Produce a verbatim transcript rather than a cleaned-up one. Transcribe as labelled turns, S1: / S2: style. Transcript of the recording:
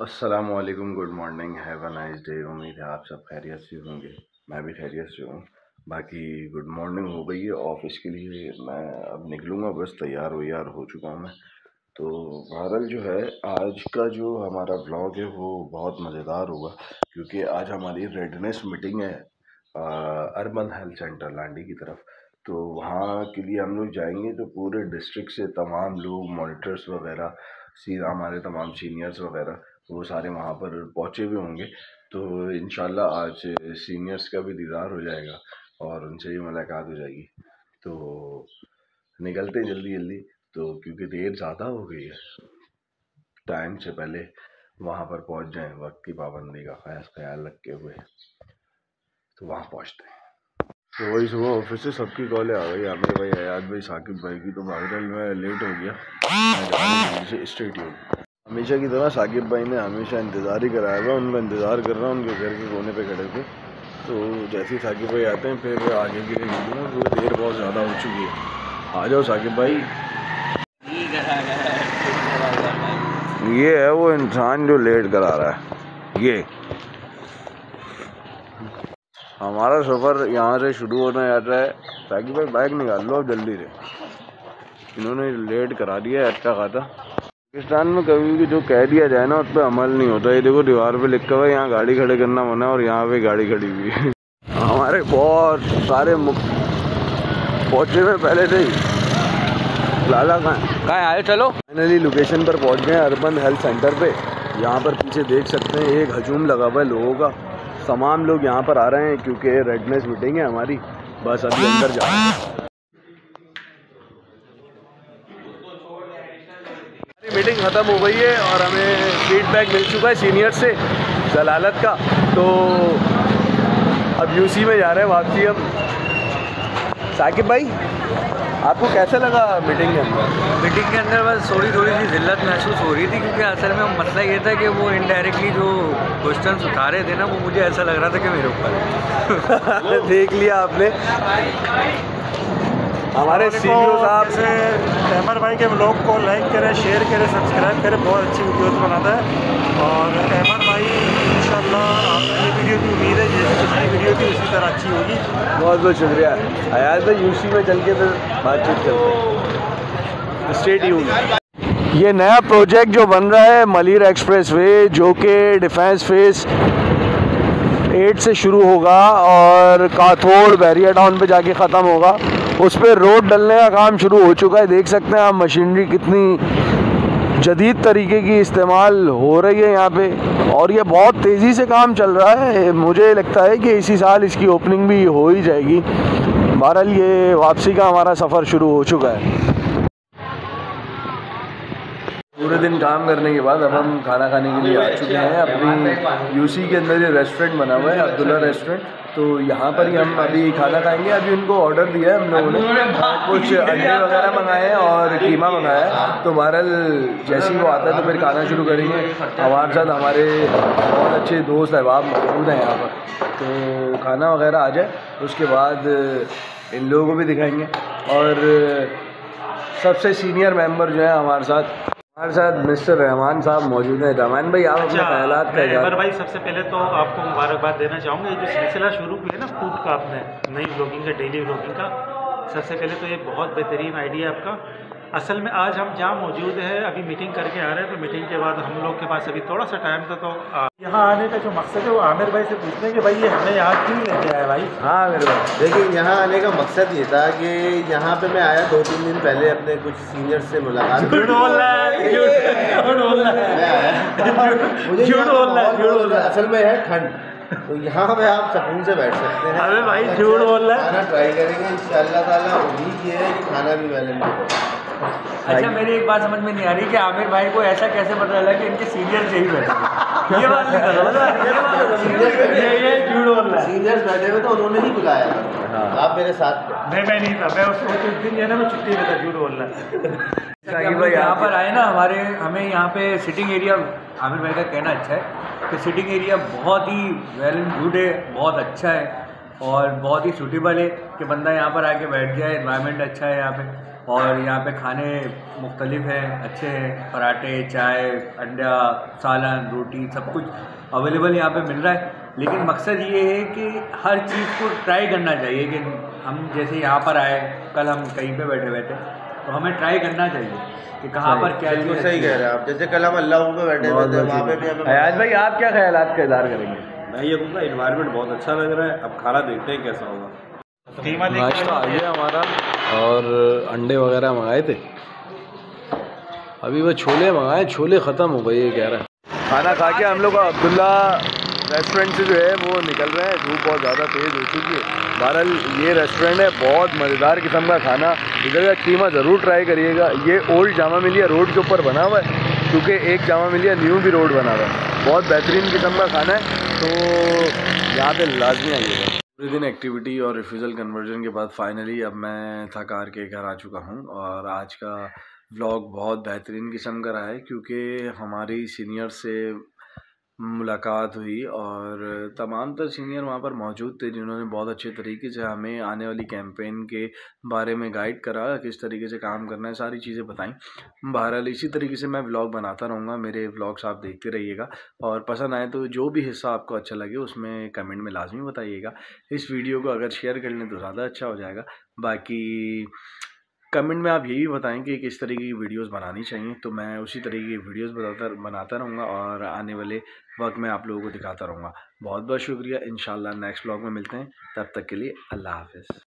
S1: अस्सलाम वालेकुम, good morning, have a nice day. उम्मीद है आप सब खैरियत से होंगे। मैं भी खैरियत से हूँ। बाकी गुड मॉर्निंग हो गई है, ऑफिस के लिए मैं अब निकलूँगा, बस तैयार वैयार हो चुका हूँ मैं। तो बहरहाल जो है आज का जो हमारा ब्लॉग है वो बहुत मज़ेदार होगा, क्योंकि आज हमारी रेडनेस मीटिंग है अर्बन हेल्थ सेंटर लांडी की तरफ। तो वहाँ के लिए हम लोग जाएंगे, तो पूरे डिस्ट्रिक्ट से तमाम लोग, मॉनिटर्स वगैरह, सी हमारे तमाम सीनियर्स वगैरह वो सारे वहाँ पर पहुँचे हुए होंगे। तो इंशाल्लाह आज सीनियर्स का भी दीदार हो जाएगा और उनसे भी मुलाकात हो जाएगी। तो निकलते हैं जल्दी जल्दी, तो क्योंकि देर ज़्यादा हो गई है, टाइम से पहले वहाँ पर पहुँच जाएं, वक्त की पाबंदी का खास ख्याल रखते हुए। तो वहाँ पहुँचते हैं। तो वही सुबह ऑफिस से सबकी कॉलें आ गई, आमिर भाई, अयाज भाई, साकिब भाई की। तो भागरल में लेट हो गया, मैं जा रहा हूँ स्ट्रेट ही। हमेशा की तरह साकिब भाई ने हमेशा इंतज़ार ही कराया हुआ, उनका इंतज़ार कर रहा हूँ उनके घर के कोने पे खड़े थे। तो जैसे ही साकिब भाई आते हैं फिर आगे के लिए निकलूँगा, क्योंकि देर बहुत ज़्यादा हो चुकी है। आ जाओ साकिब भाई। ये है वो इंसान जो लेट करा रहा है। ये हमारा सफ़र यहाँ से शुरू होना जाता है। साकिब भाई बाइक निकाल लो अब जल्दी से, इन्होंने लेट करा दिया है अच्छा खासा। पाकिस्तान में कभी भी जो कह दिया जाए ना उस पर अमल नहीं होता। ये देखो दीवार पे लिखा हुआ है यहाँ गाड़ी खड़े करना मना, और यहाँ पे गाड़ी खड़ी हुई है। हमारे बहुत सारे पहुँचे में पहले से ही। लाला कहाँ कहाँ आए? चलो फाइनली लोकेशन पर पहुँच गए, अर्बन हेल्थ सेंटर पे। यहाँ पर पीछे देख सकते हैं एक हजूम लगा हुआ है लोगों का। तमाम लोग यहाँ पर आ रहे हैं क्योंकि रेडनेस मीटिंग है हमारी। बस अभी अंदर जा रहे हैं। मीटिंग ख़त्म हो गई है और हमें फीडबैक मिल चुका है सीनियर से जलालत का। तो अब यूसी में जा रहे हैं वापसी हम। साकिब भाई आपको कैसा लगा मीटिंग के अंदर?
S2: मीटिंग के अंदर बस थोड़ी थोड़ी सी जिल्लत महसूस हो रही थी, क्योंकि असल में मसला ये था कि वो इनडायरेक्टली जो क्वेश्चंस उठा रहे थे ना, वो मुझे ऐसा लग रहा था कि मेरे ऊपर है।
S1: देख लिया आपने हमारे सीईओ साहब
S3: से। अहमद भाई के ब्लॉग को लाइक करें, शेयर करें, सब्सक्राइब करें, बहुत अच्छी वीडियोस बनाता है। और अहमद भाई इंशाल्लाह आपकी वीडियो की उम्मीद है जैसे पिछली वीडियो थी उसी तरह अच्छी होगी।
S1: बहुत बहुत शुक्रिया अयाज भाई। यूसी में चल के फिर बातचीत करते हैं। Stay tuned. ये नया प्रोजेक्ट जो बन रहा है मलिर एक्सप्रेस वे, जो कि डिफेंस फेस एट से शुरू होगा और काथोड़ बैरिया टाउन पे जाके ख़त्म होगा, उस पर रोड डलने का काम शुरू हो चुका है। देख सकते हैं आप मशीनरी कितनी जदीद तरीके की इस्तेमाल हो रही है यहाँ पे, और ये बहुत तेज़ी से काम चल रहा है। मुझे लगता है कि इसी साल इसकी ओपनिंग भी हो ही जाएगी। बहरहाल ये वापसी का हमारा सफ़र शुरू हो चुका है। पूरे दिन काम करने के बाद अब हम खाना खाने के लिए आ चुके हैं। अपनी यूसी के अंदर ये रेस्टोरेंट बना हुआ है, अब्दुल्ला रेस्टोरेंट। तो यहाँ पर ही हम अभी खाना खाएंगे। अभी उनको ऑर्डर दिया है हम लोगों ने, कुछ अंडे वगैरह मंगाए हैं और कीमा मंगाया है। तो बहरहाल जैसे ही वो आता है तो फिर खाना शुरू करेंगे। हमारे साथ हमारे बहुत अच्छे दोस्त अहबाब मौजूद हैं यहाँ पर। तो खाना वगैरह आ जाए उसके बाद इन लोगों को भी दिखाएंगे। और सबसे सीनियर मेंबर जो है हमारे साथ हमारे साथ मिस्टर रहमान साहब मौजूद हैं। रहमान भाई आप अपने ख्यालात का
S3: अहमद भाई, सबसे पहले तो आपको मुबारकबाद देना चाहूँगा। ये जो सिलसिला शुरू किया ना फूड का आपने, नई व्लॉगिंग का, डेली व्लॉगिंग का, सबसे पहले तो ये बहुत बेहतरीन आइडिया आपका। असल में आज हम जहाँ मौजूद है, अभी मीटिंग करके आ रहे हैं, तो मीटिंग के बाद हम लोग के पास अभी थोड़ा सा टाइम था। तो यहाँ आने का जो मकसद है वो आमिर भाई से पूछते हैं कि भाई ये हमें यहाँ क्यों लेके आया भाई?
S4: हाँ आमिर भाई, देखिए यहाँ आने का मकसद ये था कि यहाँ पे मैं आया दो तीन दिन पहले अपने कुछ सीनियर से मुलाकात।
S3: झूठ बोल रहा है, झूठ बोल रहा है, मुझे झूठ बोल रहा है, झूठ बोल रहा है।
S4: असल में है ठंड, तो यहाँ पे आप सुकून से बैठ सकते हैं।
S3: अरे भाई झूठ बोल रहा है।
S4: खाना ट्राई करेंगे इंशाअल्लाह ताला। उम्मीद ये है कि खाना भी मैंने।
S2: अच्छा, मेरी एक बात समझ में नहीं आ रही कि आमिर भाई को ऐसा कैसे पता चला कि इनके सीनियर यही बैठे? ये बात नहीं पता। ये झूठ बोल रहा है।
S4: सीनियर्स बैठे हुए तो उन्होंने ही बुलाया था। आप मेरे साथ थे।
S3: नहीं मैं नहीं था, मैं उस उस दिन जो है ना मैं छुट्टी में था। झूठ बोल रहा है।
S2: हम लोग यहाँ पर आए ना, हमारे हमें यहाँ पे सिटिंग एरिया, आमिर भाई का कहना अच्छा है कि सिटिंग एरिया बहुत ही वेल एंड गुड है, बहुत अच्छा है और बहुत ही सूटेबल है कि बंदा यहाँ पर आके बैठ जाए। एनवायरनमेंट अच्छा है यहाँ पे। और यहाँ पे खाने मुख्तलिफ हैं, अच्छे हैं, पराठे, चाय, अंडा, सालन, रोटी, सब कुछ अवेलेबल यहाँ पे मिल रहा है। लेकिन मकसद ये है कि हर चीज़ को ट्राई करना चाहिए कि हम जैसे यहाँ पर आए, कल हम कहीं पे बैठे बैठे तो हमें ट्राई करना चाहिए कि कहाँ पर क्या चीज़।
S4: सही कह रहे हैं आप, जैसे कल हम अल्लाह पे बैठे हुए थे, वहाँ पे भी हमें।
S1: अयाज भाई, आप क्या ख्यालात का इज़हार करेंगे?
S5: मैं ये कहूँगा इन्वायरमेंट बहुत अच्छा लग रहा है। अब खाना देखते हैं कैसा होगा।
S6: नाश्ता आ गया हमारा और अंडे वगैरह मंगाए थे। अभी वो छोले मंगाए, छोले ख़त्म हो गए ये कह रहा है।
S1: खाना खा के हम लोग अब्दुल्ला रेस्टोरेंट से जो है वो निकल रहे हैं। धूप बहुत ज़्यादा तेज़ हो चुकी है। बहरहाल ये रेस्टोरेंट है, बहुत मज़ेदार किस्म का खाना। इधर का कीमा ज़रूर ट्राई करिएगा। ये ओल्ड जामा मिलिया रोड के ऊपर बना हुआ है, क्योंकि एक जामा मिलिया न्यू भी रोड बना हुआ है। बहुत बेहतरीन किस्म का खाना है, तो यहाँ पे लाजमी आइएगा।
S6: पूरे दिन एक्टिविटी और रिफ्यूज़ल कन्वर्जन के बाद फाइनली अब मैं थक हार के घर आ चुका हूँ। और आज का व्लॉग बहुत बेहतरीन किस्म का रहा है, क्योंकि हमारी सीनियर से मुलाकात हुई और तमाम तर सीनियर वहाँ पर मौजूद थे, जिन्होंने बहुत अच्छे तरीके से हमें आने वाली कैंपेन के बारे में गाइड करा, किस तरीके से काम करना है, सारी चीज़ें बताई। बहरहाल इसी तरीके से मैं व्लॉग बनाता रहूँगा। मेरे व्लॉग्स आप देखते रहिएगा और पसंद आए तो जो भी हिस्सा आपको अच्छा लगे उसमें कमेंट में लाजमी बताइएगा। इस वीडियो को अगर शेयर कर लें तो ज़्यादा अच्छा हो जाएगा। बाकी कमेंट में आप यही बताएं कि किस तरीके की वीडियोस बनानी चाहिए, तो मैं उसी तरीके की वीडियोस बताता बनाता रहूँगा और आने वाले वक्त में आप लोगों को दिखाता रहूँगा। बहुत बहुत शुक्रिया। इंशाल्लाह नेक्स्ट व्लॉग में मिलते हैं, तब तक के लिए अल्लाह हाफ़िज़।